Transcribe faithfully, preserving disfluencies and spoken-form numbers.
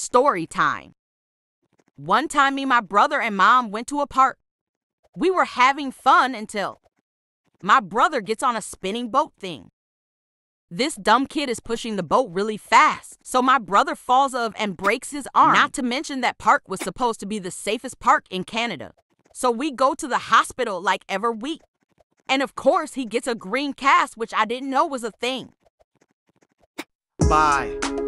Story time. One time, me, my brother, and mom went to a park. We were having fun until my brother gets on a spinning boat thing. This dumb kid is pushing the boat really fast, so my brother falls off and breaks his arm. Not to mention that park was supposed to be the safest park in Canada. So we go to the hospital like every week. And of course, he gets a green cast, which I didn't know was a thing. Bye.